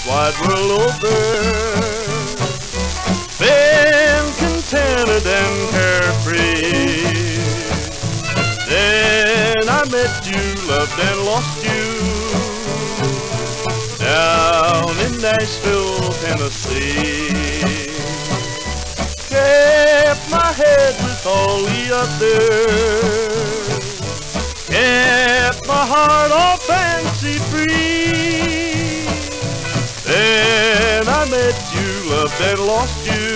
wide world over. Been contented and carefree. Then I met you, loved and lost you, down in Nashville, Tennessee. Kept my head with all the others, kept my heart all fancy free. Then I met you, loved and lost you,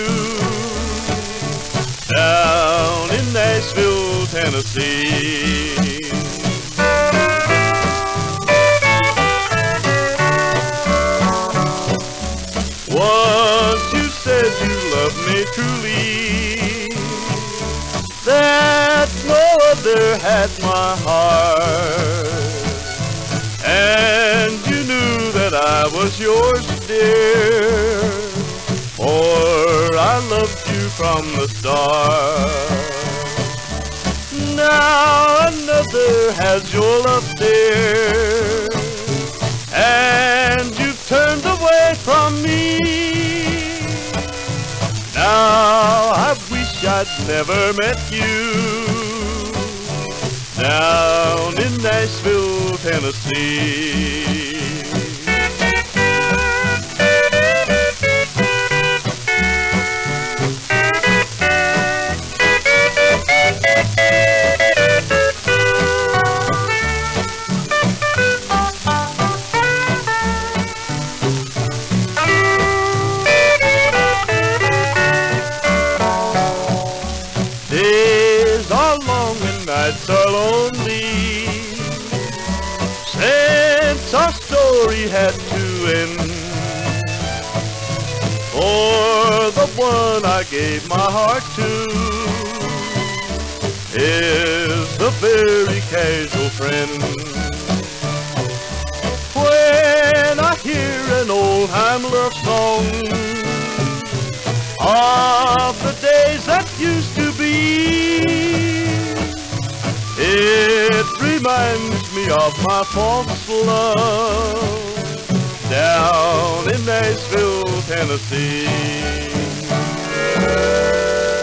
down in Nashville, Tennessee. Once you said you loved me truly, that no other had my heart, and you knew that I was yours, dear, for I loved you from the start. Now another has your love, dear, and you've turned away from me. Now I wish I'd never met you, down in Nashville, Tennessee. Days are long and nights are lonely, since our story had to end. For the one I gave my heart to is a very casual friend. When I hear an old-time love song of the days that used to be, it reminds me of my false love down in Nashville, Tennessee.